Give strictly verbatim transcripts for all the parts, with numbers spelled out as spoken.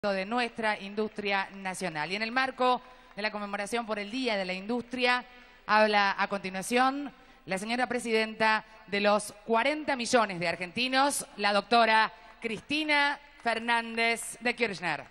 de nuestra industria nacional. Y en el marco de la conmemoración por el Día de la Industria, habla a continuación la señora presidenta de los cuarenta millones de argentinos, la doctora Cristina Fernández de Kirchner.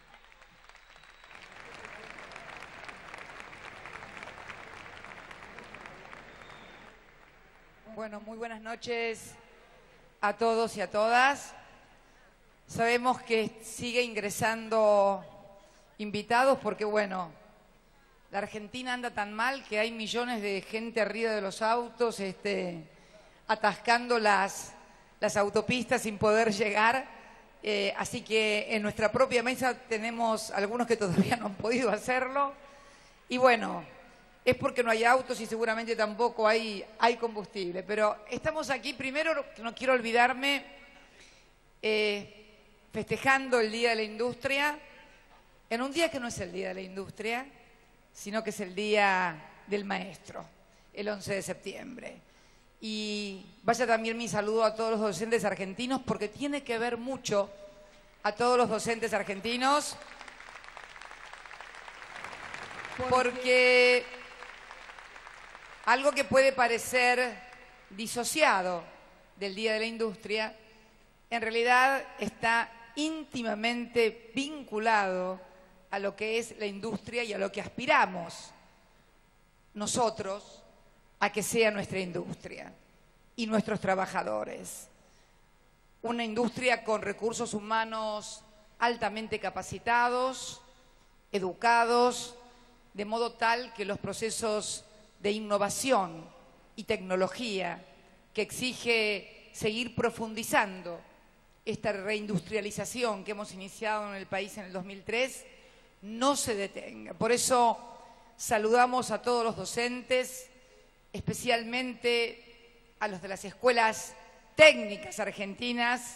Bueno, muy buenas noches a todos y a todas. Sabemos que sigue ingresando invitados porque, bueno, la Argentina anda tan mal que hay millones de gente arriba de los autos, este, atascando las, las autopistas sin poder llegar. Eh, así que en nuestra propia mesa tenemos algunos que todavía no han podido hacerlo. Y bueno, es porque no hay autos y seguramente tampoco hay, hay combustible. Pero estamos aquí, primero no quiero olvidarme, eh, festejando el Día de la Industria, en un día que no es el Día de la Industria, sino que es el Día del Maestro, el once de septiembre. Y vaya también mi saludo a todos los docentes argentinos, porque tiene que ver mucho a todos los docentes argentinos, porque algo que puede parecer disociado del Día de la Industria, en realidad está íntimamente vinculado a lo que es la industria y a lo que aspiramos nosotros a que sea nuestra industria y nuestros trabajadores. Una industria con recursos humanos altamente capacitados, educados, de modo tal que los procesos de innovación y tecnología que exige seguir profundizando esta reindustrialización que hemos iniciado en el país en el dos mil tres no se detenga. Por eso saludamos a todos los docentes, especialmente a los de las escuelas técnicas argentinas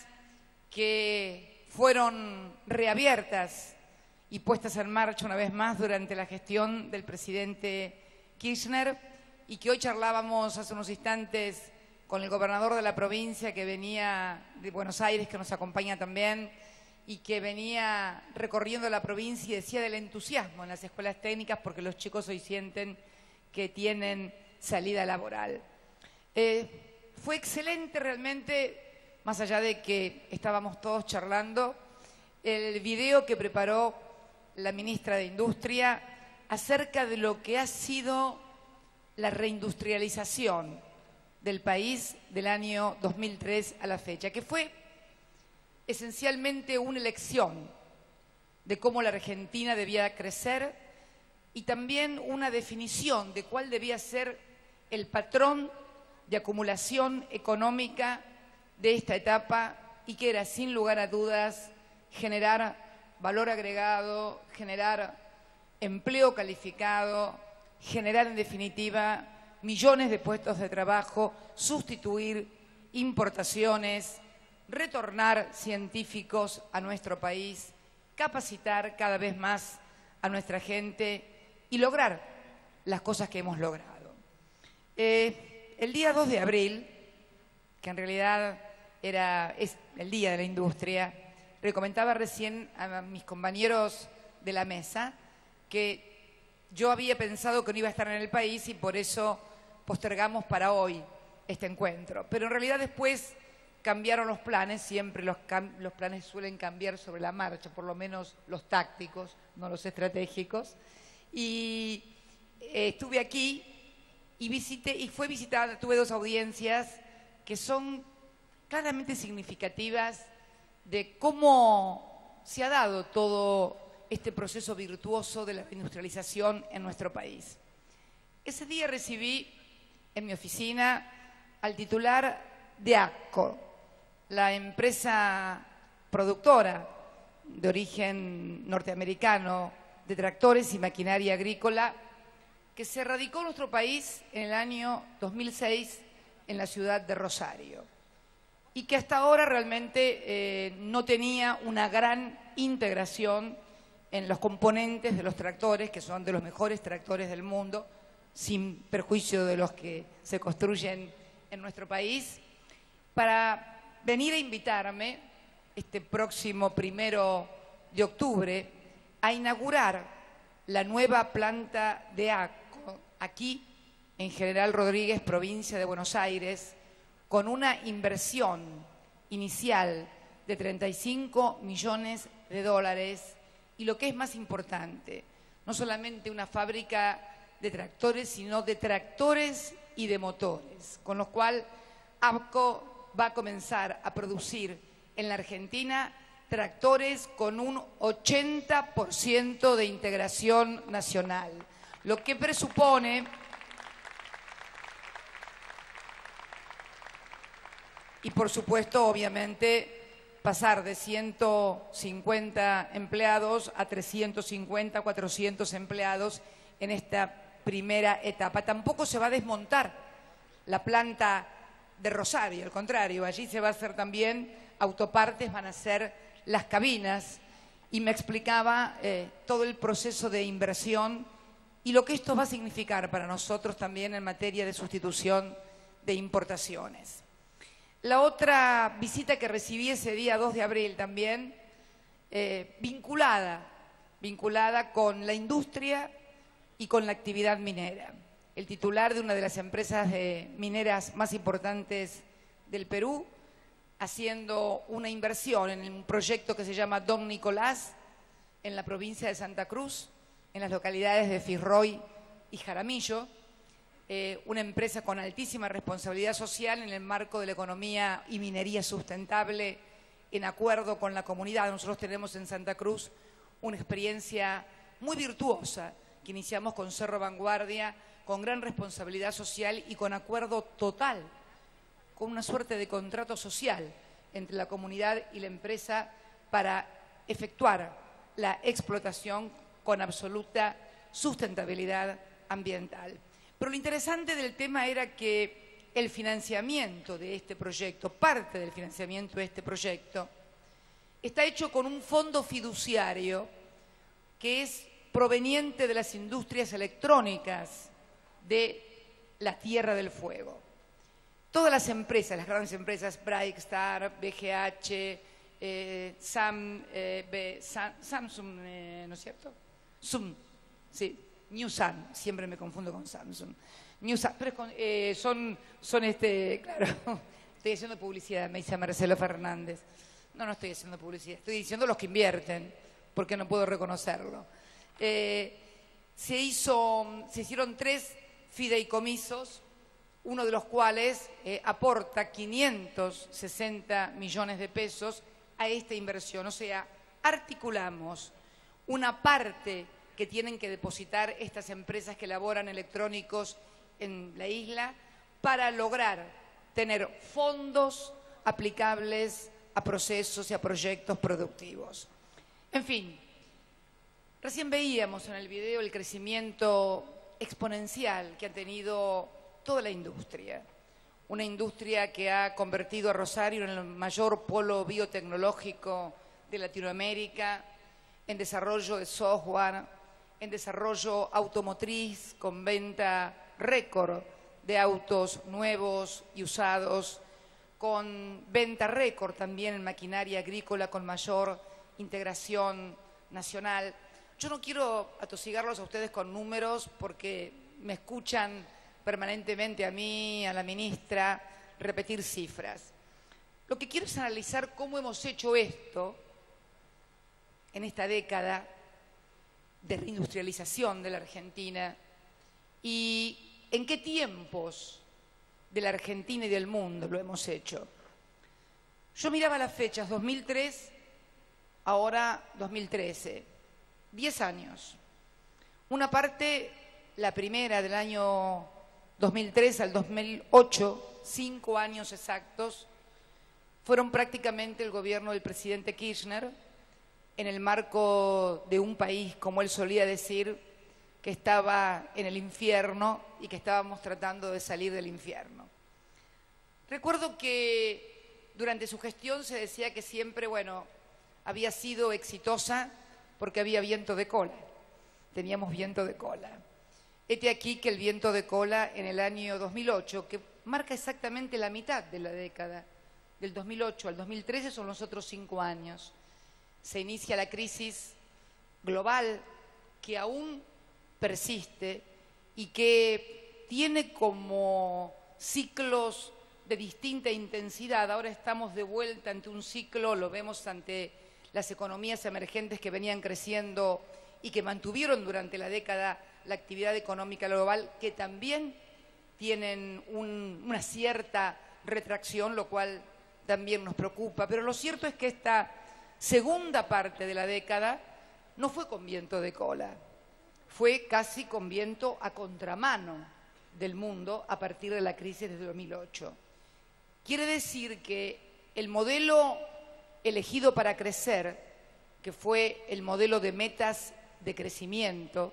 que fueron reabiertas y puestas en marcha una vez más durante la gestión del presidente Kirchner, y que hoy charlábamos hace unos instantes con el gobernador de la provincia que venía de Buenos Aires, que nos acompaña también, y que venía recorriendo la provincia y decía del entusiasmo en las escuelas técnicas porque los chicos hoy sienten que tienen salida laboral. Eh, fue excelente realmente, más allá de que estábamos todos charlando, el video que preparó la ministra de Industria acerca de lo que ha sido la reindustrialización del país del año dos mil tres a la fecha, que fue esencialmente una elección de cómo la Argentina debía crecer y también una definición de cuál debía ser el patrón de acumulación económica de esta etapa, y que era, sin lugar a dudas, generar valor agregado, generar empleo calificado, generar en definitiva millones de puestos de trabajo, sustituir importaciones, retornar científicos a nuestro país, capacitar cada vez más a nuestra gente y lograr las cosas que hemos logrado. Eh, el día dos de abril, que en realidad era, es el Día de la Industria, le comentaba recién a mis compañeros de la mesa que yo había pensado que no iba a estar en el país y por eso postergamos para hoy este encuentro. Pero en realidad después cambiaron los planes, siempre los, los planes suelen cambiar sobre la marcha, por lo menos los tácticos, no los estratégicos. Y eh, estuve aquí y visité, y fue visitada, tuve dos audiencias que son claramente significativas de cómo se ha dado todo este proceso virtuoso de la industrialización en nuestro país. Ese día recibí en mi oficina al titular de AGCO, la empresa productora de origen norteamericano de tractores y maquinaria agrícola, que se radicó en nuestro país en el año dos mil seis en la ciudad de Rosario, y que hasta ahora realmente eh, no tenía una gran integración en los componentes de los tractores, que son de los mejores tractores del mundo, sin perjuicio de los que se construyen en nuestro país, para venir a invitarme este próximo primero de octubre a inaugurar la nueva planta de ACO aquí en General Rodríguez, provincia de Buenos Aires, con una inversión inicial de treinta y cinco millones de dólares y lo que es más importante, no solamente una fábrica de tractores, sino de tractores y de motores, con lo cual APCO va a comenzar a producir en la Argentina tractores con un ochenta por ciento de integración nacional, lo que presupone y por supuesto, obviamente, pasar de ciento cincuenta empleados a trescientos cincuenta, cuatrocientos empleados en esta primera etapa. Tampoco se va a desmontar la planta de Rosario, al contrario, allí se va a hacer también autopartes, van a ser las cabinas, y me explicaba eh, todo el proceso de inversión y lo que esto va a significar para nosotros también en materia de sustitución de importaciones. La otra visita que recibí ese día dos de abril también, eh, vinculada, vinculada con la industria y con la actividad minera. El titular de una de las empresas eh, mineras más importantes del Perú, haciendo una inversión en un proyecto que se llama Don Nicolás, en la provincia de Santa Cruz, en las localidades de Firroy y Jaramillo, eh, una empresa con altísima responsabilidad social en el marco de la economía y minería sustentable, en acuerdo con la comunidad. Nosotros tenemos en Santa Cruz una experiencia muy virtuosa que iniciamos con Cerro Vanguardia, con gran responsabilidad social y con acuerdo total, con una suerte de contrato social entre la comunidad y la empresa para efectuar la explotación con absoluta sustentabilidad ambiental. Pero lo interesante del tema era que el financiamiento de este proyecto, parte del financiamiento de este proyecto, está hecho con un fondo fiduciario que es proveniente de las industrias electrónicas de la Tierra del Fuego. Todas las empresas, las grandes empresas, Brightstar, B G H, eh, Sam, eh, B, Sam, Samsung, eh, ¿no es cierto? Zoom, sí, New Sun, siempre me confundo con Samsung. New Sun, pero es con, eh, son, son este, claro, estoy haciendo publicidad, me dice Marcelo Fernández. No, no estoy haciendo publicidad, estoy diciendo los que invierten, porque no puedo reconocerlo. Eh, se, hizo, se hicieron tres fideicomisos, uno de los cuales eh, aporta quinientos sesenta millones de pesos a esta inversión. O sea, articulamos una parte que tienen que depositar estas empresas que elaboran electrónicos en la isla para lograr tener fondos aplicables a procesos y a proyectos productivos. En fin, recién veíamos en el video el crecimiento exponencial que ha tenido toda la industria, una industria que ha convertido a Rosario en el mayor polo biotecnológico de Latinoamérica, en desarrollo de software, en desarrollo automotriz con venta récord de autos nuevos y usados, con venta récord también en maquinaria agrícola con mayor integración nacional. Yo no quiero atosigarlos a ustedes con números porque me escuchan permanentemente a mí, a la ministra, repetir cifras. Lo que quiero es analizar cómo hemos hecho esto en esta década de reindustrialización de la Argentina y en qué tiempos de la Argentina y del mundo lo hemos hecho. Yo miraba las fechas, dos mil tres, ahora dos mil trece, diez años. Una parte, la primera del año dos mil tres al dos mil ocho, cinco años exactos, fueron prácticamente el gobierno del presidente Kirchner en el marco de un país, como él solía decir, que estaba en el infierno y que estábamos tratando de salir del infierno. Recuerdo que durante su gestión se decía que siempre, bueno, había sido exitosa porque había viento de cola, teníamos viento de cola. Hete aquí que el viento de cola en el año dos mil ocho, que marca exactamente la mitad de la década, del dos mil ocho al dos mil trece son los otros cinco años, se inicia la crisis global que aún persiste y que tiene como ciclos de distinta intensidad. Ahora estamos de vuelta ante un ciclo, lo vemos ante las economías emergentes que venían creciendo y que mantuvieron durante la década la actividad económica global, que también tienen un, una cierta retracción, lo cual también nos preocupa. Pero lo cierto es que esta segunda parte de la década no fue con viento de cola, fue casi con viento a contramano del mundo a partir de la crisis de dos mil ocho. Quiere decir que el modelo elegido para crecer, que fue el modelo de metas de crecimiento,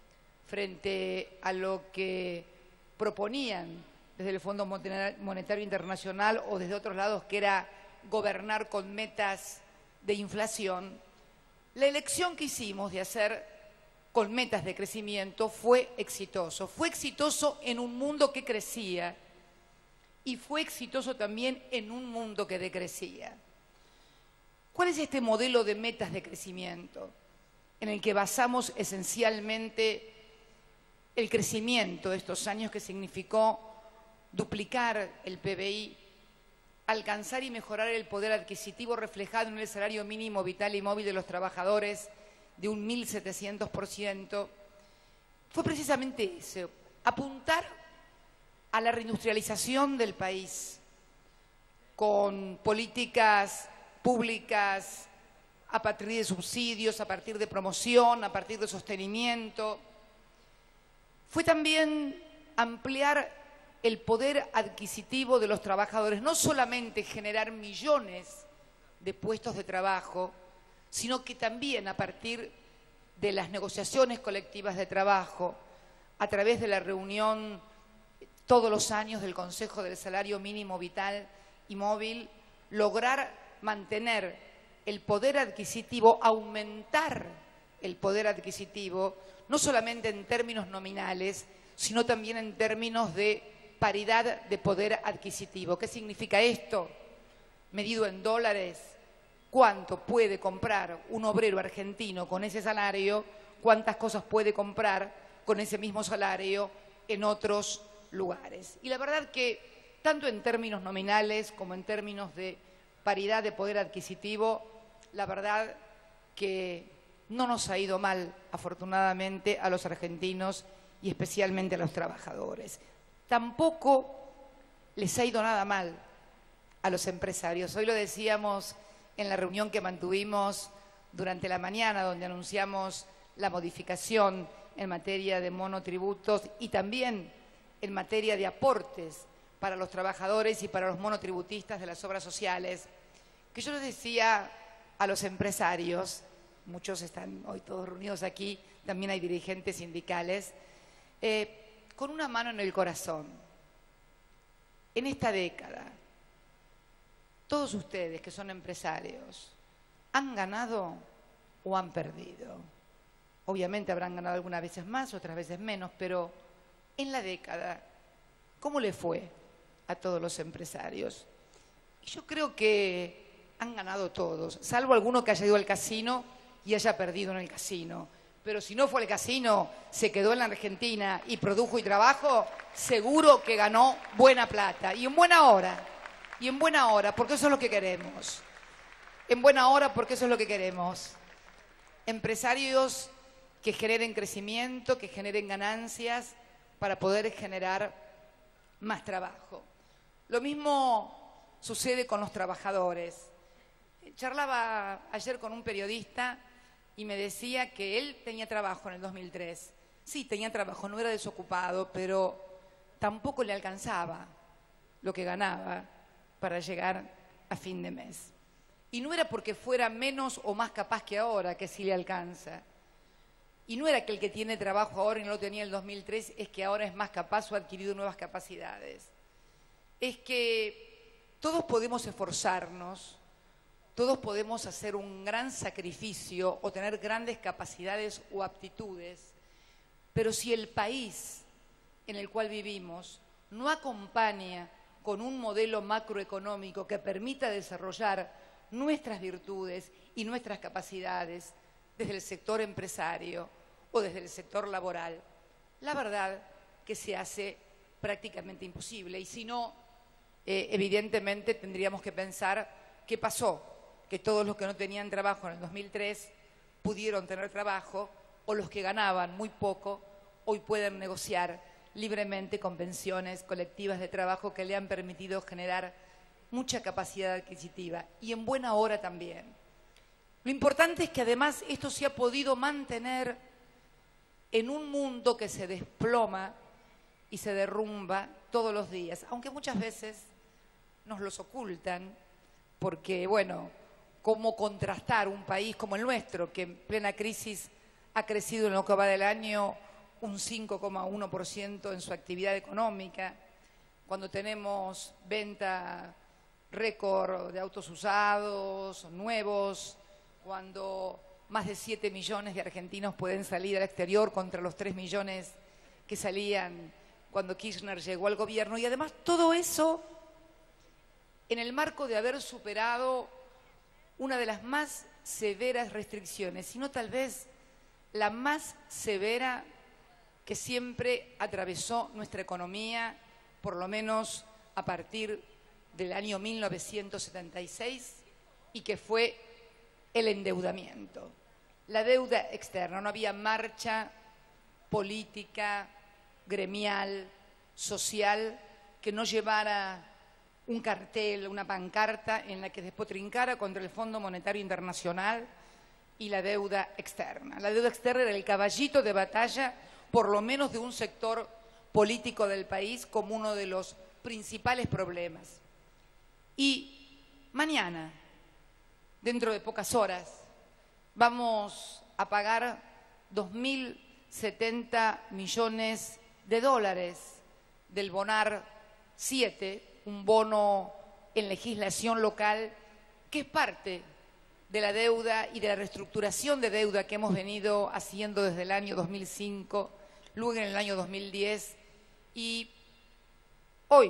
frente a lo que proponían desde el Fondo Monetario Internacional o desde otros lados, que era gobernar con metas de inflación, la elección que hicimos de hacer con metas de crecimiento fue exitoso. Fue exitoso en un mundo que crecía y fue exitoso también en un mundo que decrecía. ¿Cuál es este modelo de metas de crecimiento en el que basamos esencialmente el crecimiento de estos años, que significó duplicar el P B I, alcanzar y mejorar el poder adquisitivo reflejado en el salario mínimo vital y móvil de los trabajadores de un mil setecientos por ciento? Fue precisamente eso, apuntar a la reindustrialización del país con políticas públicas a partir de subsidios, a partir de promoción, a partir de sostenimiento. Fue también ampliar el poder adquisitivo de los trabajadores, no solamente generar millones de puestos de trabajo, sino que también a partir de las negociaciones colectivas de trabajo, a través de la reunión todos los años del Consejo del Salario Mínimo Vital y Móvil, lograr mantener el poder adquisitivo, aumentar el poder adquisitivo, no solamente en términos nominales, sino también en términos de paridad de poder adquisitivo. ¿Qué significa esto? Medido en dólares, ¿cuánto puede comprar un obrero argentino con ese salario? ¿Cuántas cosas puede comprar con ese mismo salario en otros lugares? Y la verdad que tanto en términos nominales como en términos de paridad de poder adquisitivo, la verdad que no nos ha ido mal, afortunadamente, a los argentinos y especialmente a los trabajadores. Tampoco les ha ido nada mal a los empresarios. Hoy lo decíamos en la reunión que mantuvimos durante la mañana, donde anunciamos la modificación en materia de monotributos y también en materia de aportes para los trabajadores y para los monotributistas de las obras sociales, que yo les decía a los empresarios, muchos están hoy todos reunidos aquí, también hay dirigentes sindicales, eh, con una mano en el corazón. En esta década, todos ustedes que son empresarios, ¿han ganado o han perdido? Obviamente habrán ganado algunas veces más, otras veces menos, pero en la década, ¿cómo le fue a todos los empresarios? Y yo creo que han ganado todos, salvo alguno que haya ido al casino y haya perdido en el casino. Pero si no fue al casino, se quedó en la Argentina y produjo y trabajó, seguro que ganó buena plata. Y en buena hora, y en buena hora, porque eso es lo que queremos. En buena hora, porque eso es lo que queremos. Empresarios que generen crecimiento, que generen ganancias para poder generar más trabajo. Lo mismo sucede con los trabajadores. Charlaba ayer con un periodista y me decía que él tenía trabajo en el dos mil tres. Sí, tenía trabajo, no era desocupado, pero tampoco le alcanzaba lo que ganaba para llegar a fin de mes. Y no era porque fuera menos o más capaz que ahora, que sí le alcanza. Y no era que el que tiene trabajo ahora y no lo tenía en el dos mil tres es que ahora es más capaz o ha adquirido nuevas capacidades. Es que todos podemos esforzarnos, todos podemos hacer un gran sacrificio o tener grandes capacidades o aptitudes, pero si el país en el cual vivimos no acompaña con un modelo macroeconómico que permita desarrollar nuestras virtudes y nuestras capacidades desde el sector empresario o desde el sector laboral, la verdad que se hace prácticamente imposible. Y si no, eh, evidentemente tendríamos que pensar qué pasó, que todos los que no tenían trabajo en el dos mil tres pudieron tener trabajo, o los que ganaban muy poco hoy pueden negociar libremente convenciones colectivas de trabajo que le han permitido generar mucha capacidad adquisitiva y en buena hora también. Lo importante es que además esto se ha podido mantener en un mundo que se desploma y se derrumba todos los días, aunque muchas veces nos los ocultan, porque, bueno, ¿cómo contrastar un país como el nuestro, que en plena crisis ha crecido en lo que va del año un cinco coma uno por ciento en su actividad económica, cuando tenemos venta récord de autos usados, nuevos, cuando más de siete millones de argentinos pueden salir al exterior contra los tres millones que salían cuando Kirchner llegó al gobierno? Y además todo eso en el marco de haber superado una de las más severas restricciones, sino tal vez la más severa que siempre atravesó nuestra economía, por lo menos a partir del año mil novecientos setenta y seis, y que fue el endeudamiento. La deuda externa. No había marcha política, gremial, social, que no llevara un cartel, una pancarta en la que despotrincara contra el Fondo Monetario Internacional y la deuda externa. La deuda externa era el caballito de batalla, por lo menos de un sector político del país, como uno de los principales problemas. Y mañana, dentro de pocas horas, vamos a pagar dos mil setenta millones de dólares del Bonar siete, un bono en legislación local que es parte de la deuda y de la reestructuración de deuda que hemos venido haciendo desde el año dos mil cinco, luego en el año dos mil diez, y hoy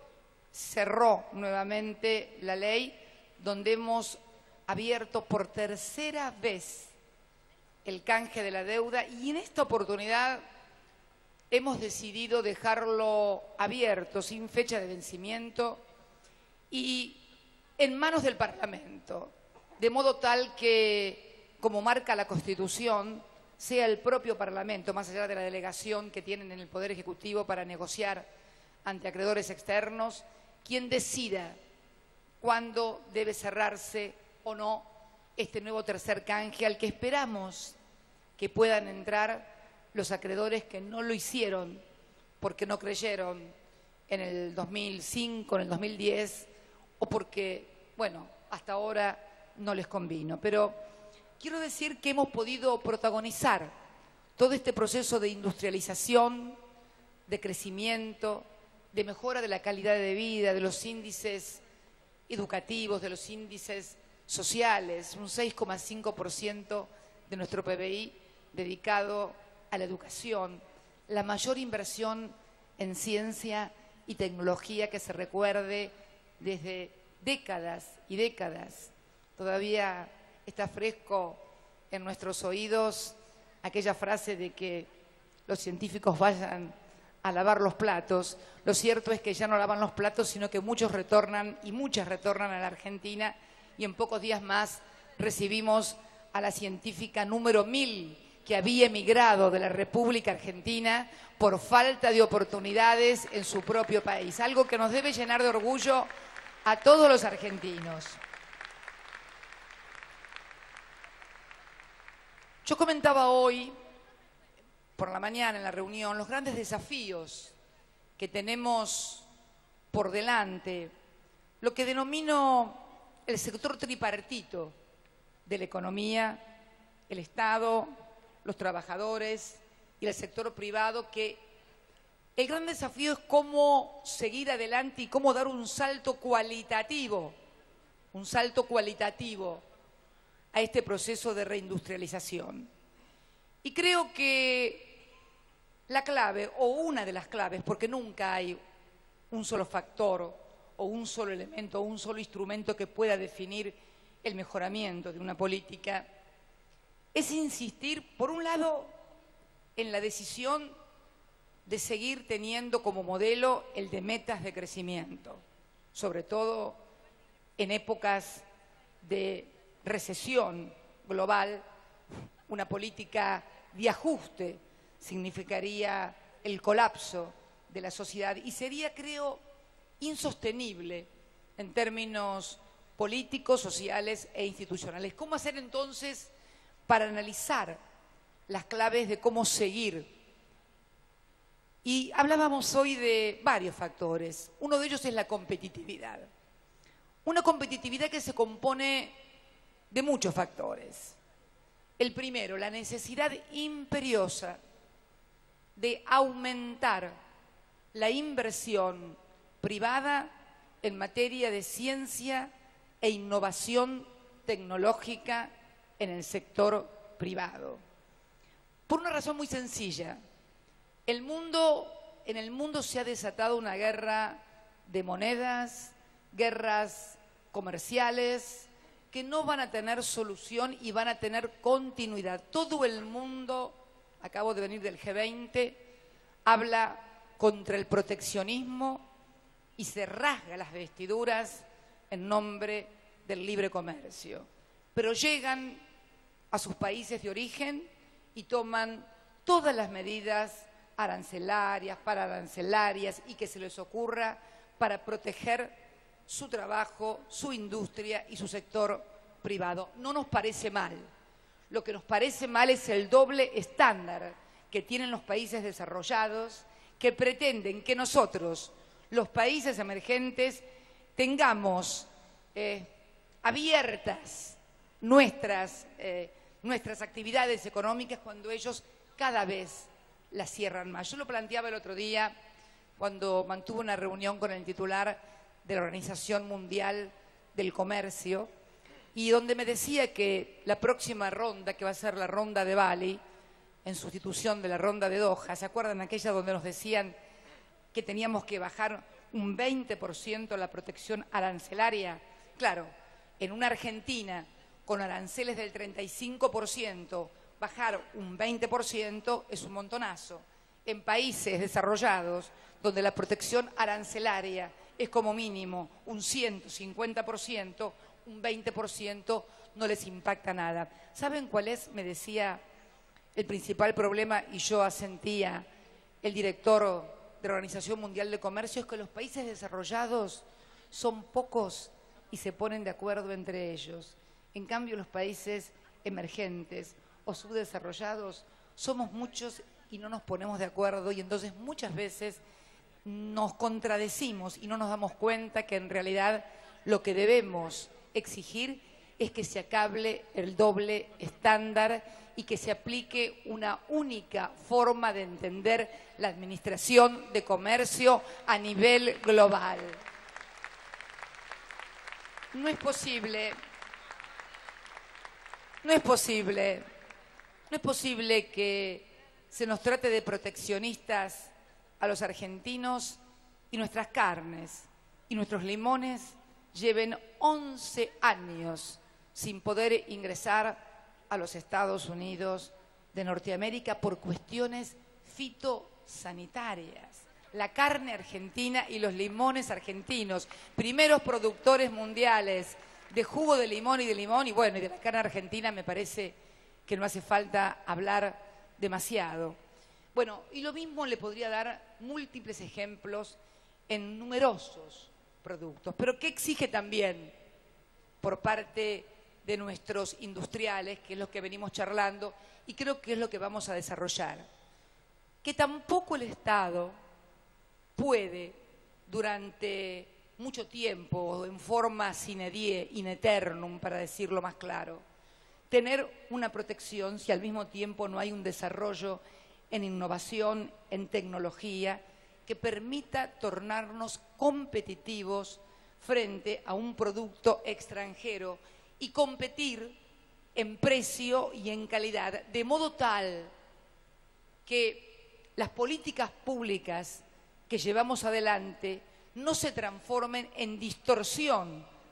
cerró nuevamente la ley donde hemos abierto por tercera vez el canje de la deuda, y en esta oportunidad hemos decidido dejarlo abierto, sin fecha de vencimiento y en manos del Parlamento, de modo tal que, como marca la Constitución, sea el propio Parlamento, más allá de la delegación que tienen en el Poder Ejecutivo para negociar ante acreedores externos, quien decida cuándo debe cerrarse o no este nuevo tercer canje, al que esperamos que puedan entrar los acreedores que no lo hicieron porque no creyeron en el dos mil cinco, en el dos mil diez, o porque, bueno, hasta ahora no les convino. Pero quiero decir que hemos podido protagonizar todo este proceso de industrialización, de crecimiento, de mejora de la calidad de vida, de los índices educativos, de los índices sociales, un seis coma cinco por ciento de nuestro P B I dedicado a la educación, la mayor inversión en ciencia y tecnología que se recuerde desde décadas y décadas. Todavía está fresco en nuestros oídos aquella frase de que los científicos vayan a lavar los platos. Lo cierto es que ya no lavan los platos, sino que muchos retornan y muchas retornan a la Argentina, y en pocos días más recibimos a la científica número mil que había emigrado de la República Argentina por falta de oportunidades en su propio país, algo que nos debe llenar de orgullo a todos los argentinos. Yo comentaba hoy, por la mañana en la reunión, los grandes desafíos que tenemos por delante, lo que denomino el sector tripartito de la economía, el Estado, los trabajadores y el sector privado, que el gran desafío es cómo seguir adelante y cómo dar un salto cualitativo, un salto cualitativo a este proceso de reindustrialización. Y creo que la clave, o una de las claves, porque nunca hay un solo factor o un solo elemento o un solo instrumento que pueda definir el mejoramiento de una política es insistir, por un lado, en la decisión de seguir teniendo como modelo el de metas de crecimiento, sobre todo en épocas de recesión global. Una política de ajuste significaría el colapso de la sociedad y sería, creo, insostenible en términos políticos, sociales e institucionales. ¿Cómo hacer entonces para analizar las claves de cómo seguir? Y hablábamos hoy de varios factores. Uno de ellos es la competitividad. Una competitividad que se compone de muchos factores. El primero, la necesidad imperiosa de aumentar la inversión privada en materia de ciencia e innovación tecnológica en el sector privado. Por una razón muy sencilla. El mundo, en el mundo se ha desatado una guerra de monedas, guerras comerciales, que no van a tener solución y van a tener continuidad. Todo el mundo, acabo de venir del G veinte, habla contra el proteccionismo y se rasga las vestiduras en nombre del libre comercio. Pero llegan a sus países de origen y toman todas las medidas arancelarias, pararancelarias y que se les ocurra para proteger su trabajo, su industria y su sector privado. No nos parece mal. Lo que nos parece mal es el doble estándar que tienen los países desarrollados, que pretenden que nosotros, los países emergentes, tengamos eh, abiertas nuestras, eh, nuestras actividades económicas cuando ellos cada vez las cierran más. Yo lo planteaba el otro día cuando mantuve una reunión con el titular de la Organización Mundial del Comercio y donde me decía que la próxima ronda, que va a ser la ronda de Bali, en sustitución de la ronda de Doha, ¿se acuerdan aquella donde nos decían que teníamos que bajar un veinte por ciento la protección arancelaria? Claro, en una Argentina con aranceles del treinta y cinco por ciento, bajar un veinte por ciento es un montonazo. En países desarrollados, donde la protección arancelaria es como mínimo un ciento cincuenta por ciento, un veinte por ciento no les impacta nada. ¿Saben cuál es? Me decía el principal problema, y yo asentía, el director de la Organización Mundial de Comercio, es que los países desarrollados son pocos y se ponen de acuerdo entre ellos. En cambio, los países emergentes o subdesarrollados somos muchos y no nos ponemos de acuerdo, y entonces muchas veces nos contradecimos y no nos damos cuenta que en realidad lo que debemos exigir es que se acabe el doble estándar y que se aplique una única forma de entender la administración de comercio a nivel global. No es posible, no es posible, no es posible que se nos trate de proteccionistas a los argentinos y nuestras carnes y nuestros limones lleven once años sin poder ingresar a los Estados Unidos de Norteamérica por cuestiones fitosanitarias. La carne argentina y los limones argentinos, primeros productores mundiales de jugo de limón y de limón, y bueno, y de la carne argentina me parece que no hace falta hablar demasiado. Bueno, y lo mismo le podría dar múltiples ejemplos en numerosos productos. Pero ¿qué exige también por parte de nuestros industriales, que es lo que venimos charlando y creo que es lo que vamos a desarrollar? Que tampoco el Estado puede durante mucho tiempo, en forma sine die, in aeternum, para decirlo más claro, tener una protección si al mismo tiempo no hay un desarrollo en innovación, en tecnología, que permita tornarnos competitivos frente a un producto extranjero y competir en precio y en calidad, de modo tal que las políticas públicas que llevamos adelante no se transformen en distorsión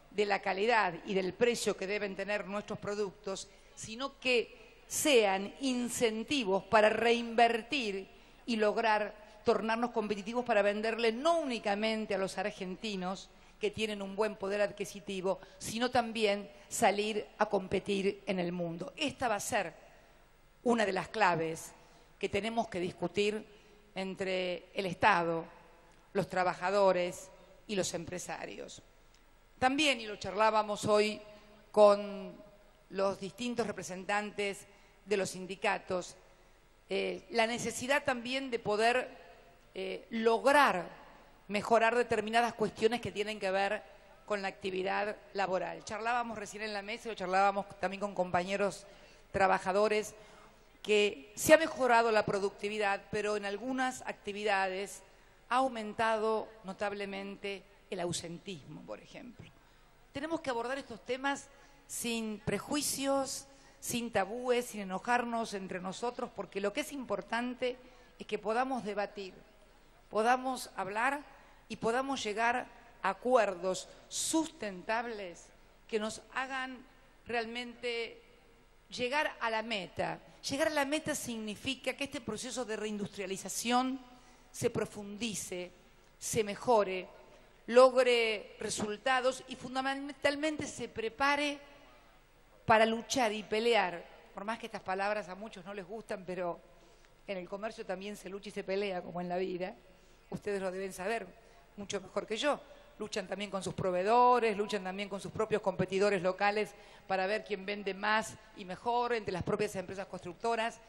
de la calidad y del precio que deben tener nuestros productos, sino que sean incentivos para reinvertir y lograr tornarnos competitivos para venderle no únicamente a los argentinos, que tienen un buen poder adquisitivo, sino también salir a competir en el mundo. Esta va a ser una de las claves que tenemos que discutir entre el Estado, los trabajadores y los empresarios. También, y lo charlábamos hoy con los distintos representantes de los sindicatos, eh, la necesidad también de poder eh, lograr mejorar determinadas cuestiones que tienen que ver con la actividad laboral. Charlábamos recién en la mesa, o charlábamos también con compañeros trabajadores, que se ha mejorado la productividad, pero en algunas actividades ha aumentado notablemente el ausentismo, por ejemplo. Tenemos que abordar estos temas sin prejuicios, sin tabúes, sin enojarnos entre nosotros, porque lo que es importante es que podamos debatir, podamos hablar y podamos llegar a acuerdos sustentables que nos hagan realmente llegar a la meta. Llegar a la meta significa que este proceso de reindustrialización se profundice, se mejore, logre resultados y fundamentalmente se prepare para luchar y pelear. Por más que estas palabras a muchos no les gustan, pero en el comercio también se lucha y se pelea, como en la vida. Ustedes lo deben saber mucho mejor que yo. Luchan también con sus proveedores, luchan también con sus propios competidores locales para ver quién vende más y mejor entre las propias empresas constructoras.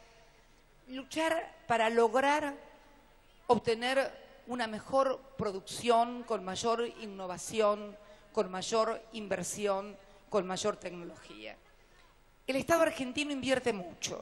Luchar para lograr obtener una mejor producción, con mayor innovación, con mayor inversión, con mayor tecnología. El Estado argentino invierte mucho.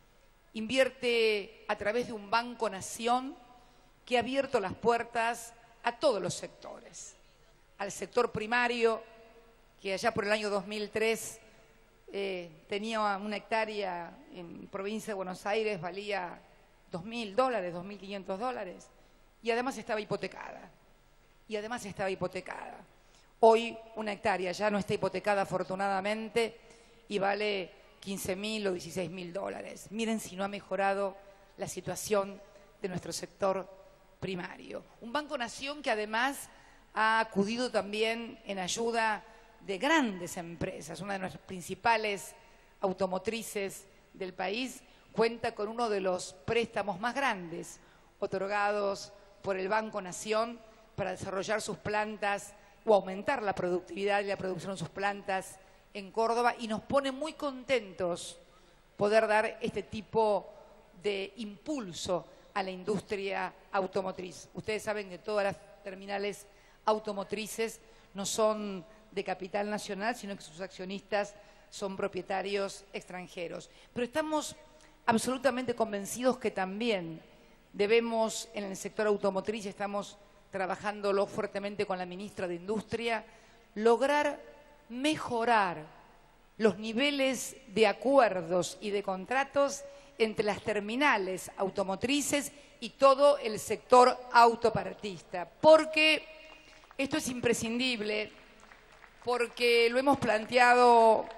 Invierte a través de un Banco Nación que ha abierto las puertas a todos los sectores. Al sector primario, que allá por el año dos mil tres eh, tenía una hectárea en provincia de Buenos Aires, valía dos mil dólares, dos mil quinientos dólares, y además estaba hipotecada. Y además estaba hipotecada. Hoy una hectárea ya no está hipotecada afortunadamente y vale quince mil o dieciséis mil dólares. Miren si no ha mejorado la situación de nuestro sector primario. Un Banco Nación que además ha acudido también en ayuda de grandes empresas. Una de nuestras principales automotrices del país cuenta con uno de los préstamos más grandes otorgados por el Banco Nación para desarrollar sus plantas o aumentar la productividad y la producción en sus plantas en Córdoba, y nos pone muy contentos poder dar este tipo de impulso a la industria automotriz. Ustedes saben que todas las terminales automotrices no son de capital nacional, sino que sus accionistas son propietarios extranjeros. Pero estamos absolutamente convencidos que también debemos, en el sector automotriz, estamos trabajándolo fuertemente con la ministra de Industria, lograr mejorar los niveles de acuerdos y de contratos entre las terminales automotrices y todo el sector autopartista, porque esto es imprescindible, porque lo hemos planteado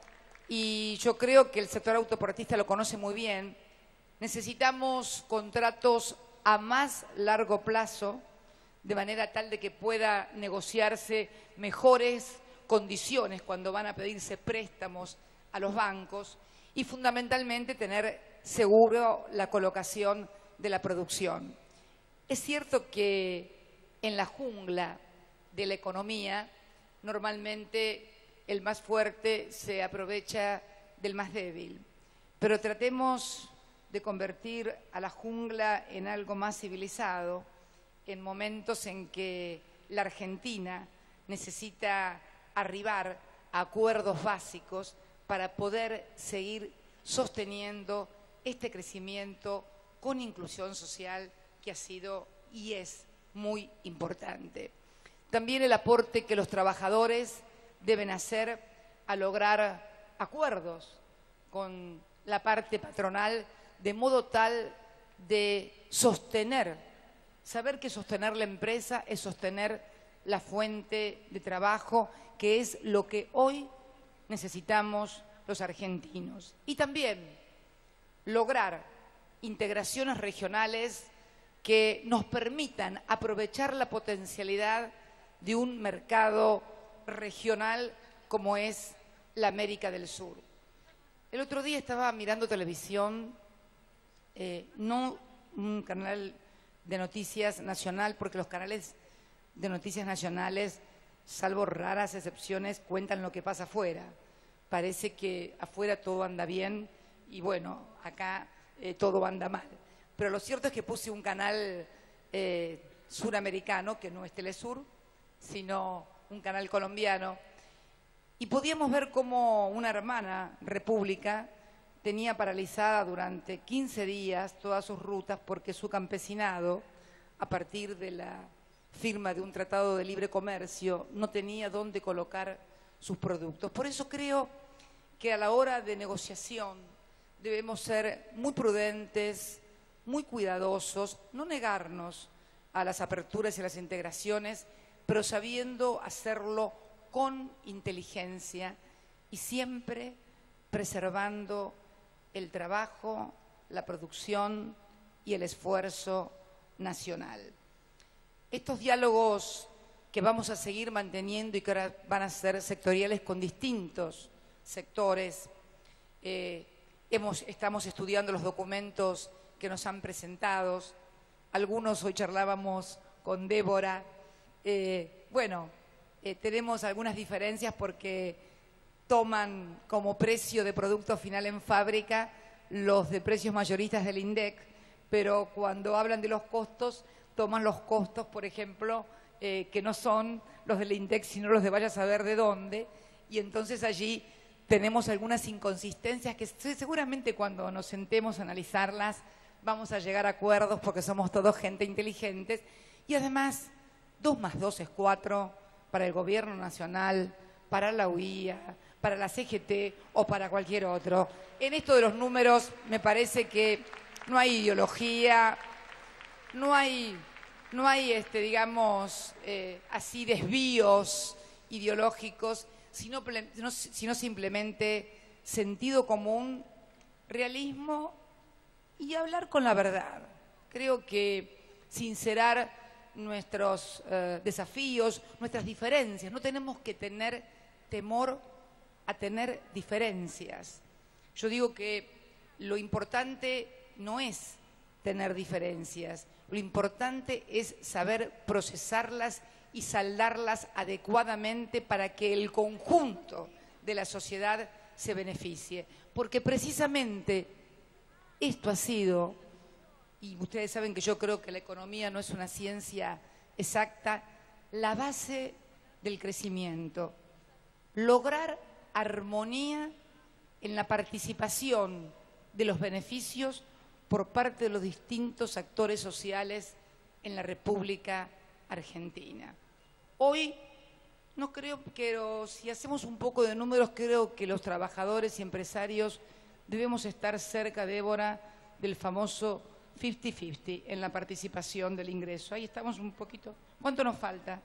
y yo creo que el sector autopartista lo conoce muy bien. Necesitamos contratos a más largo plazo, de manera tal de que pueda negociarse mejores condiciones cuando van a pedirse préstamos a los bancos, y fundamentalmente tener seguro la colocación de la producción. Es cierto que en la jungla de la economía normalmente el más fuerte se aprovecha del más débil, pero tratemos de convertir a la jungla en algo más civilizado en momentos en que la Argentina necesita arribar a acuerdos básicos para poder seguir sosteniendo este crecimiento con inclusión social que ha sido y es muy importante. También el aporte que los trabajadores deben hacer a lograr acuerdos con la parte patronal de modo tal de sostener, saber que sostener la empresa es sostener la fuente de trabajo, que es lo que hoy necesitamos los argentinos. Y también lograr integraciones regionales que nos permitan aprovechar la potencialidad de un mercado regional como es la América del Sur. El otro día estaba mirando televisión, eh, no un canal de noticias nacional, porque los canales de noticias nacionales, salvo raras excepciones, cuentan lo que pasa afuera. Parece que afuera todo anda bien y bueno, acá eh, todo anda mal. Pero lo cierto es que puse un canal eh, suramericano, que no es Telesur, sino un canal colombiano, y podíamos ver cómo una hermana república tenía paralizada durante quince días todas sus rutas porque su campesinado, a partir de la firma de un tratado de libre comercio, no tenía dónde colocar sus productos. Por eso creo que a la hora de negociación debemos ser muy prudentes, muy cuidadosos, no negarnos a las aperturas y a las integraciones, pero sabiendo hacerlo con inteligencia y siempre preservando el trabajo, la producción y el esfuerzo nacional. Estos diálogos que vamos a seguir manteniendo y que ahora van a ser sectoriales con distintos sectores, eh, hemos, estamos estudiando los documentos que nos han presentado, algunos hoy charlábamos con Débora, eh, bueno, eh, tenemos algunas diferencias porque toman como precio de producto final en fábrica los de precios mayoristas del INDEC, pero cuando hablan de los costos, toman los costos, por ejemplo, eh, que no son los del INDEC, sino los de vaya a saber de dónde, y entonces allí tenemos algunas inconsistencias que seguramente cuando nos sentemos a analizarlas vamos a llegar a acuerdos porque somos todos gente inteligentes, y además dos más dos es cuatro para el Gobierno Nacional, para la U I A, para la C G T o para cualquier otro. En esto de los números me parece que no hay ideología, no hay, no hay este, digamos, eh, así desvíos ideológicos, sino, sino simplemente sentido común, realismo y hablar con la verdad. Creo que sincerar nuestros eh, desafíos, nuestras diferencias, no tenemos que tener temor a tener diferencias. Yo digo que lo importante no es tener diferencias, lo importante es saber procesarlas y saldarlas adecuadamente para que el conjunto de la sociedad se beneficie. Porque precisamente esto ha sido, y ustedes saben que yo creo que la economía no es una ciencia exacta, la base del crecimiento. Lograr armonía en la participación de los beneficios por parte de los distintos actores sociales en la República Argentina. Hoy, no creo, pero si hacemos un poco de números, creo que los trabajadores y empresarios debemos estar cerca, Débora, del famoso cincuenta cincuenta en la participación del ingreso. Ahí estamos un poquito. ¿Cuánto nos falta?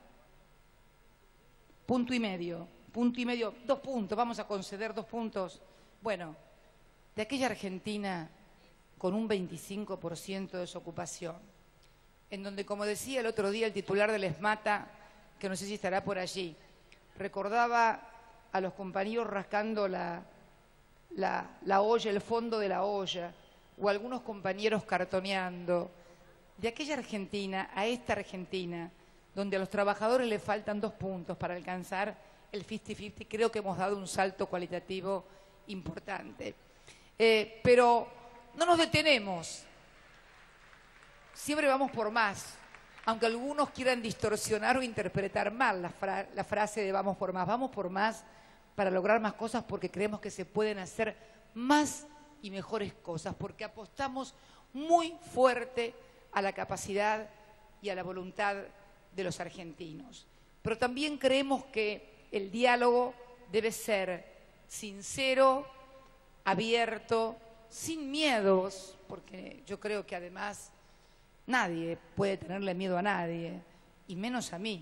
Punto y medio. Punto y medio, dos puntos, vamos a conceder dos puntos. Bueno, de aquella Argentina con un veinticinco por ciento de desocupación, en donde, como decía el otro día el titular del ESMATA, que no sé si estará por allí, recordaba a los compañeros rascando la, la, la olla, el fondo de la olla, o algunos compañeros cartoneando, de aquella Argentina a esta Argentina, donde a los trabajadores le faltan dos puntos para alcanzar el cincuenta cincuenta, creo que hemos dado un salto cualitativo importante. Eh, pero no nos detenemos, siempre vamos por más, aunque algunos quieran distorsionar o interpretar mal la, fra la frase de vamos por más. Vamos por más para lograr más cosas porque creemos que se pueden hacer más y mejores cosas, porque apostamos muy fuerte a la capacidad y a la voluntad de los argentinos. Pero también creemos que el diálogo debe ser sincero, abierto, sin miedos, porque yo creo que además nadie puede tenerle miedo a nadie, y menos a mí.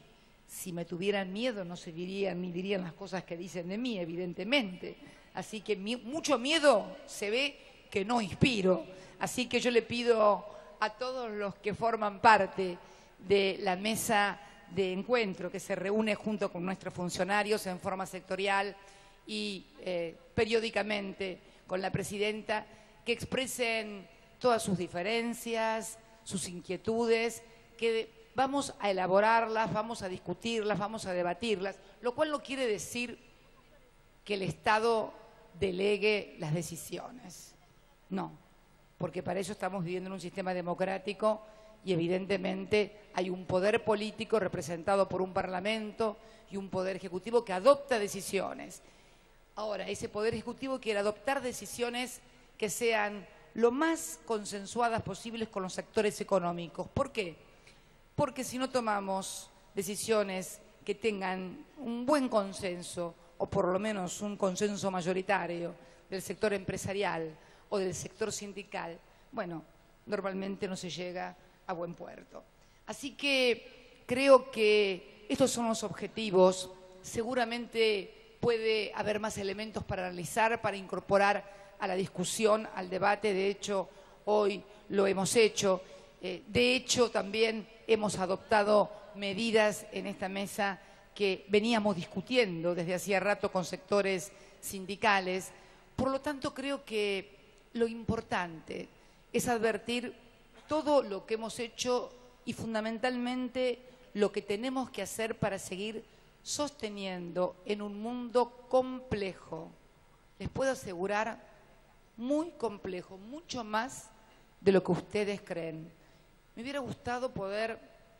Si me tuvieran miedo no se dirían ni dirían las cosas que dicen de mí, evidentemente. Así que mi, mucho miedo se ve que no inspiro. Así que yo le pido a todos los que forman parte de la mesa de encuentro, que se reúne junto con nuestros funcionarios en forma sectorial y eh, periódicamente con la presidenta, que expresen todas sus diferencias, sus inquietudes, que vamos a elaborarlas, vamos a discutirlas, vamos a debatirlas, lo cual no quiere decir que el Estado delegue las decisiones. No, porque para eso estamos viviendo en un sistema democrático y evidentemente hay un poder político representado por un parlamento y un poder ejecutivo que adopta decisiones. Ahora, ese poder ejecutivo quiere adoptar decisiones que sean lo más consensuadas posibles con los actores económicos. ¿Por qué? Porque si no tomamos decisiones que tengan un buen consenso, o por lo menos un consenso mayoritario del sector empresarial o del sector sindical, bueno, normalmente no se llega a buen puerto. Así que creo que estos son los objetivos. Seguramente puede haber más elementos para analizar, para incorporar a la discusión, al debate. De hecho, hoy lo hemos hecho. Eh, de hecho, también hemos adoptado medidas en esta mesa que veníamos discutiendo desde hacía rato con sectores sindicales. Por lo tanto, creo que lo importante es advertir todo lo que hemos hecho y fundamentalmente lo que tenemos que hacer para seguir sosteniendo en un mundo complejo. Les puedo asegurar, muy complejo, mucho más de lo que ustedes creen. Me hubiera gustado poder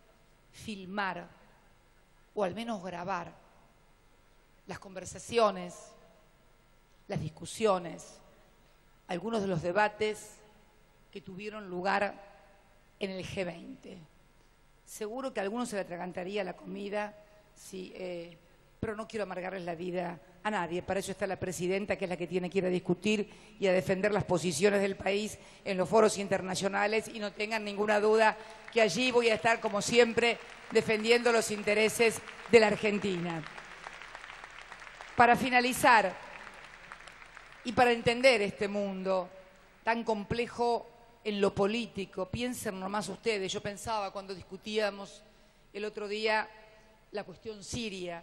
filmar o al menos grabar las conversaciones, las discusiones, algunos de los debates que tuvieron lugar en el G veinte. Seguro que a algunos se le atragantaría la comida, sí, eh, pero no quiero amargarles la vida a nadie. Para eso está la presidenta, que es la que tiene que ir a discutir y a defender las posiciones del país en los foros internacionales, y no tengan ninguna duda que allí voy a estar, como siempre, defendiendo los intereses de la Argentina. Para finalizar, y para entender este mundo tan complejo en lo político, piensen nomás ustedes, yo pensaba cuando discutíamos el otro día la cuestión siria,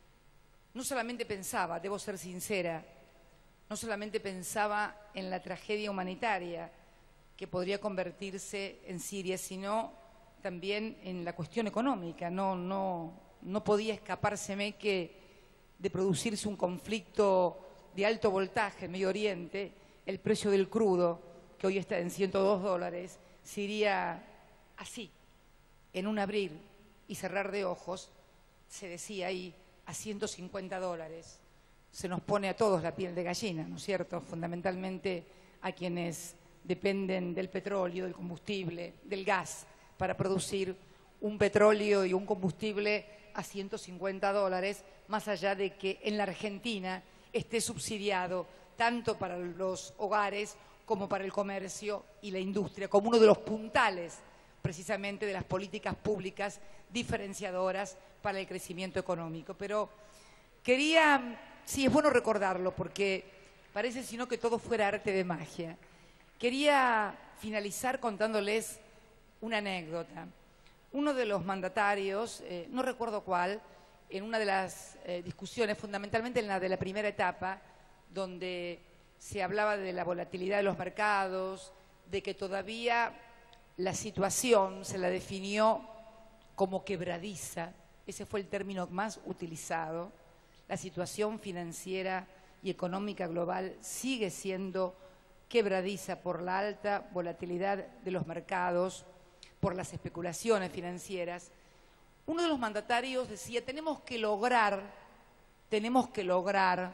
no solamente pensaba, debo ser sincera, no solamente pensaba en la tragedia humanitaria que podría convertirse en Siria, sino también en la cuestión económica. No, no, no podía escapárseme que de producirse un conflicto de alto voltaje en Medio Oriente, el precio del crudo, que hoy está en ciento dos dólares, se iría así, en un abrir y cerrar de ojos, se decía ahí, a ciento cincuenta dólares. Se nos pone a todos la piel de gallina, ¿no es cierto? Fundamentalmente a quienes dependen del petróleo, del combustible, del gas, para producir un petróleo y un combustible a ciento cincuenta dólares, más allá de que en la Argentina esté subsidiado tanto para los hogares como para el comercio y la industria, como uno de los puntales precisamente de las políticas públicas diferenciadoras para el crecimiento económico. Pero quería, sí, es bueno recordarlo porque parece sino que todo fuera arte de magia. Quería finalizar contándoles una anécdota. Uno de los mandatarios, eh, no recuerdo cuál, en una de las eh, discusiones, fundamentalmente en la de la primera etapa, donde se hablaba de la volatilidad de los mercados, de que todavía la situación se la definió como quebradiza, ese fue el término más utilizado. La situación financiera y económica global sigue siendo quebradiza por la alta volatilidad de los mercados, por las especulaciones financieras. Uno de los mandatarios decía, tenemos que lograr, tenemos que lograr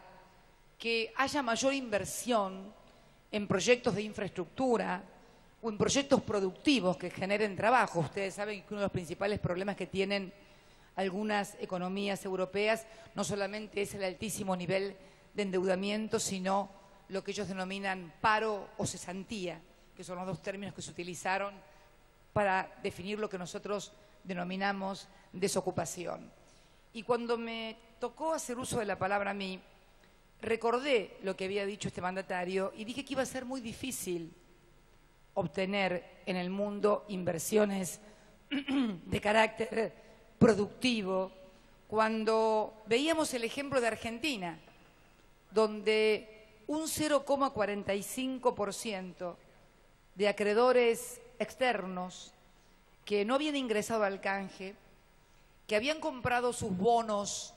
que haya mayor inversión en proyectos de infraestructura o en proyectos productivos que generen trabajo. Ustedes saben que uno de los principales problemas que tienen algunas economías europeas no solamente es el altísimo nivel de endeudamiento, sino lo que ellos denominan paro o cesantía, que son los dos términos que se utilizaron para definir lo que nosotros denominamos desocupación. Y cuando me tocó hacer uso de la palabra a mí, recordé lo que había dicho este mandatario y dije que iba a ser muy difícil obtener en el mundo inversiones de carácter productivo, cuando veíamos el ejemplo de Argentina, donde un cero coma cuarenta y cinco por ciento de acreedores externos que no habían ingresado al canje, que habían comprado sus bonos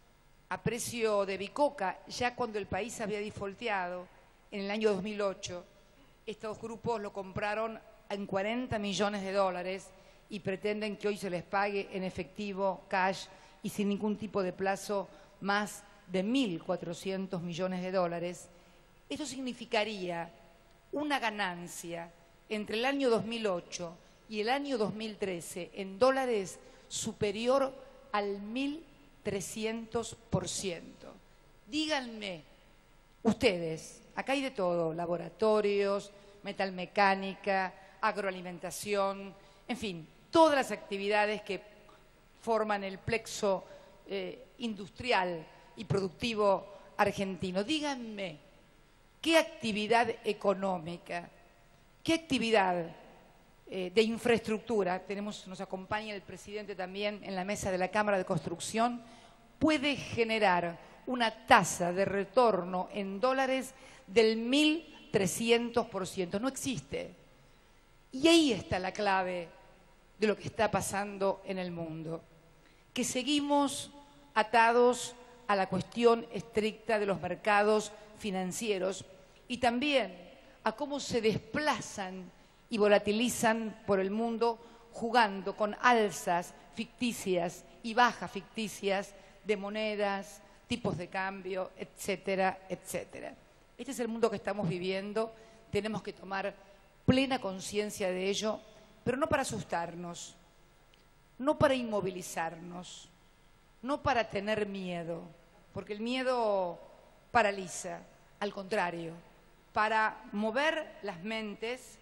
a precio de bicoca, ya cuando el país había defaulteado en el año dos mil ocho, estos grupos lo compraron en cuarenta millones de dólares y pretenden que hoy se les pague en efectivo, cash y sin ningún tipo de plazo más de mil cuatrocientos millones de dólares. Esto significaría una ganancia entre el año dos mil ocho y el año dos mil trece en dólares superior al mil trescientos por ciento. Díganme, ustedes, acá hay de todo, laboratorios, metalmecánica, agroalimentación, en fin, todas las actividades que forman el plexo eh, industrial y productivo argentino. Díganme, ¿qué actividad económica, qué actividad eh, de infraestructura, tenemos, nos acompaña el presidente también en la mesa de la Cámara de Construcción, puede generar una tasa de retorno en dólares del mil trescientos por ciento? No existe. Y ahí está la clave de lo que está pasando en el mundo, que seguimos atados a la cuestión estricta de los mercados financieros y también a cómo se desplazan y volatilizan por el mundo jugando con alzas ficticias y bajas ficticias de monedas, tipos de cambio, etcétera, etcétera. Este es el mundo que estamos viviendo, tenemos que tomar plena conciencia de ello, pero no para asustarnos, no para inmovilizarnos, no para tener miedo, porque el miedo paraliza, al contrario, para mover las mentes,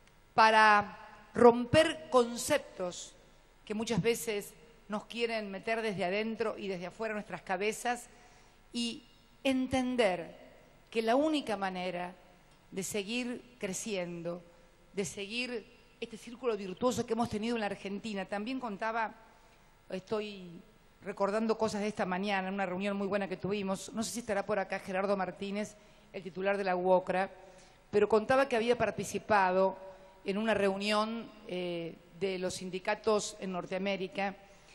para romper conceptos que muchas veces nos quieren meter desde adentro y desde afuera nuestras cabezas y entender que la única manera de seguir creciendo, de seguir este círculo virtuoso que hemos tenido en la Argentina. También contaba, estoy recordando cosas de esta mañana, en una reunión muy buena que tuvimos, no sé si estará por acá Gerardo Martínez, el titular de la UOCRA, pero contaba que había participado en una reunión eh, de los sindicatos en Norteamérica,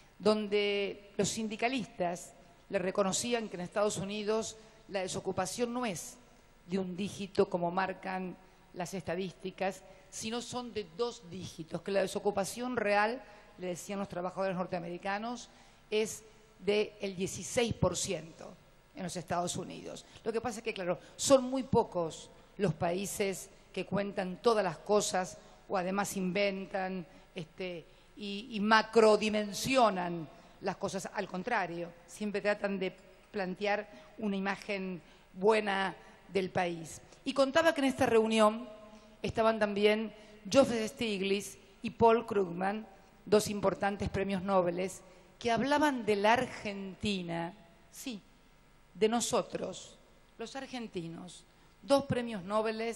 donde los sindicalistas le reconocían que en Estados Unidos la desocupación no es de un dígito como marcan las estadísticas, sino son de dos dígitos, que la desocupación real, le decían los trabajadores norteamericanos, es del dieciséis por ciento en los Estados Unidos. Lo que pasa es que, claro, son muy pocos los países que cuentan todas las cosas o además inventan este, y, y macrodimensionan las cosas. Al contrario, siempre tratan de plantear una imagen buena del país. Y contaba que en esta reunión estaban también Joseph Stiglitz y Paul Krugman, dos importantes premios Nobel, que hablaban de la Argentina, sí, de nosotros, los argentinos, dos premios Nobel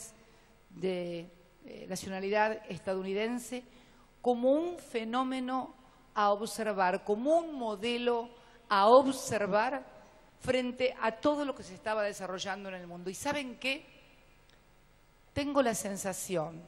de eh, nacionalidad estadounidense, como un fenómeno a observar, como un modelo a observar frente a todo lo que se estaba desarrollando en el mundo. ¿Y saben qué? Tengo la sensación,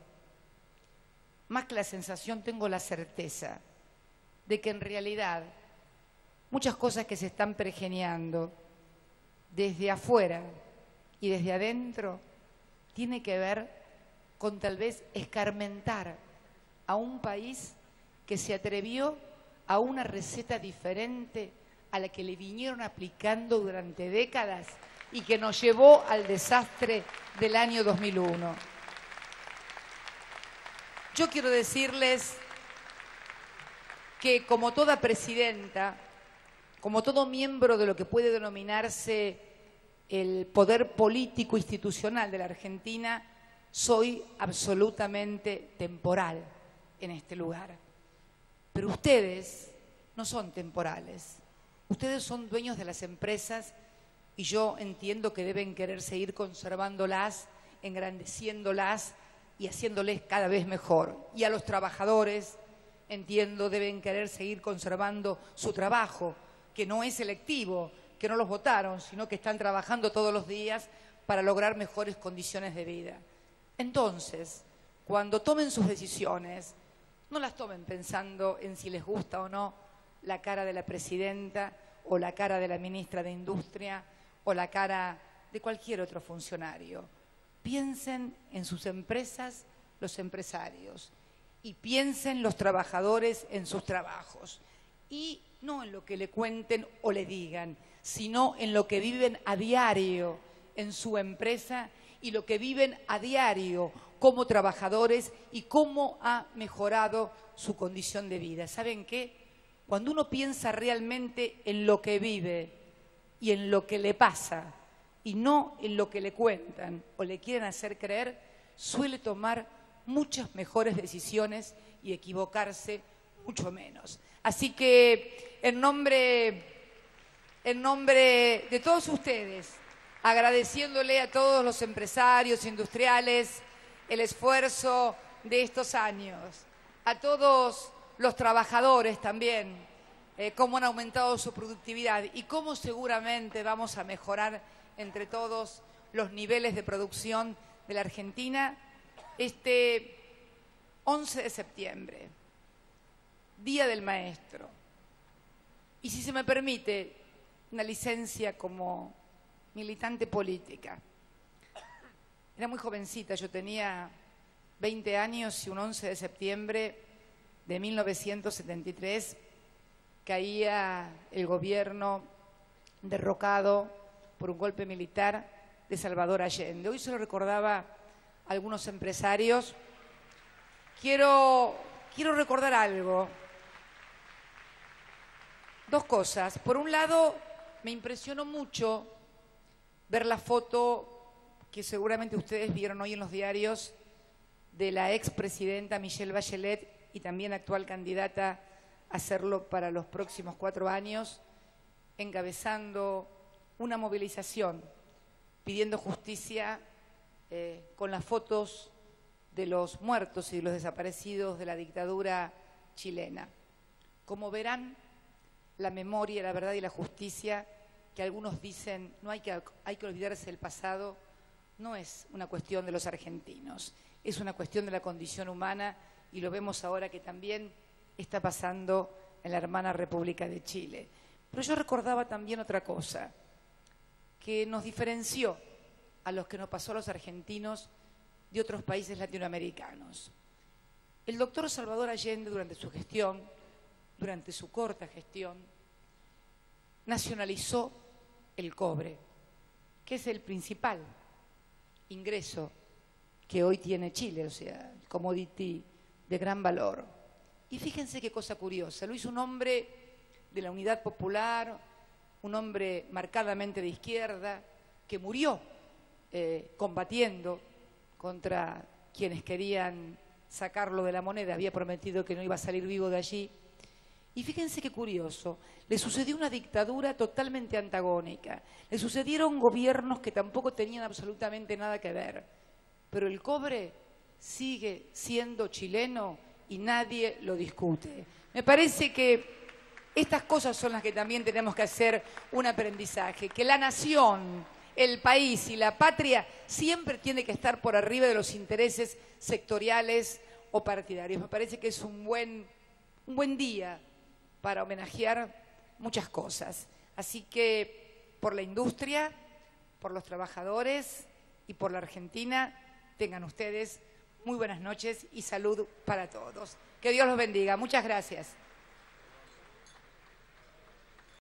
más que la sensación, tengo la certeza de que en realidad muchas cosas que se están pergeñando desde afuera y desde adentro tiene que ver con tal vez escarmentar a un país que se atrevió a una receta diferente a la que le vinieron aplicando durante décadas y que nos llevó al desastre del año dos mil uno. Yo quiero decirles que como toda presidenta, como todo miembro de lo que puede denominarse el poder político institucional de la Argentina, soy absolutamente temporal en este lugar. Pero ustedes no son temporales. Ustedes son dueños de las empresas y yo entiendo que deben querer seguir conservándolas, engrandeciéndolas y haciéndoles cada vez mejor. Y a los trabajadores, entiendo, deben querer seguir conservando su trabajo, que no es selectivo, que no los votaron, sino que están trabajando todos los días para lograr mejores condiciones de vida. Entonces, cuando tomen sus decisiones, no las tomen pensando en si les gusta o no la cara de la presidenta o la cara de la ministra de Industria o la cara de cualquier otro funcionario. Piensen en sus empresas, los empresarios, y piensen los trabajadores en sus trabajos. Y no en lo que le cuenten o le digan, sino en lo que viven a diario en su empresa y lo que viven a diario como trabajadores y cómo ha mejorado su condición de vida. ¿Saben qué? Cuando uno piensa realmente en lo que vive y en lo que le pasa y no en lo que le cuentan o le quieren hacer creer, suele tomar muchas mejores decisiones y equivocarse mucho menos. Así que en nombre, en nombre de todos ustedes, agradeciéndole a todos los empresarios industriales el esfuerzo de estos años, a todos los trabajadores también, eh, cómo han aumentado su productividad y cómo seguramente vamos a mejorar entre todos los niveles de producción de la Argentina. Este once de septiembre, Día del Maestro, y si se me permite, una licencia como militante política. Era muy jovencita, yo tenía veinte años y un once de septiembre de mil novecientos setenta y tres caía el gobierno derrocado por un golpe militar de Salvador Allende. Hoy se lo recordaba a algunos empresarios. Quiero, quiero recordar algo. Dos cosas. Por un lado, me impresionó mucho ver la foto que seguramente ustedes vieron hoy en los diarios de la expresidenta Michelle Bachelet y también actual candidata a hacerlo para los próximos cuatro años, encabezando una movilización pidiendo justicia eh, con las fotos de los muertos y de los desaparecidos de la dictadura chilena. Como verán, la memoria, la verdad y la justicia, que algunos dicen no hay que, hay que olvidarse del pasado, no es una cuestión de los argentinos, es una cuestión de la condición humana y lo vemos ahora que también está pasando en la hermana República de Chile. Pero yo recordaba también otra cosa, que nos diferenció a los que nos pasó a los argentinos de otros países latinoamericanos. El doctor Salvador Allende, durante su gestión, durante su corta gestión, nacionalizó el cobre, que es el principal ingreso que hoy tiene Chile, o sea, el commodity de gran valor. Y fíjense qué cosa curiosa, lo hizo un hombre de la Unidad Popular, un hombre marcadamente de izquierda, que murió eh, combatiendo contra quienes querían sacarlo de la moneda, había prometido que no iba a salir vivo de allí. Y fíjense qué curioso, le sucedió una dictadura totalmente antagónica, le sucedieron gobiernos que tampoco tenían absolutamente nada que ver, pero el cobre sigue siendo chileno y nadie lo discute. Me parece que estas cosas son las que también tenemos que hacer un aprendizaje, que la nación, el país y la patria siempre tiene que estar por arriba de los intereses sectoriales o partidarios. Me parece que es un buen, un buen día para homenajear muchas cosas. Así que por la industria, por los trabajadores y por la Argentina, tengan ustedes muy buenas noches y salud para todos. Que Dios los bendiga. Muchas gracias.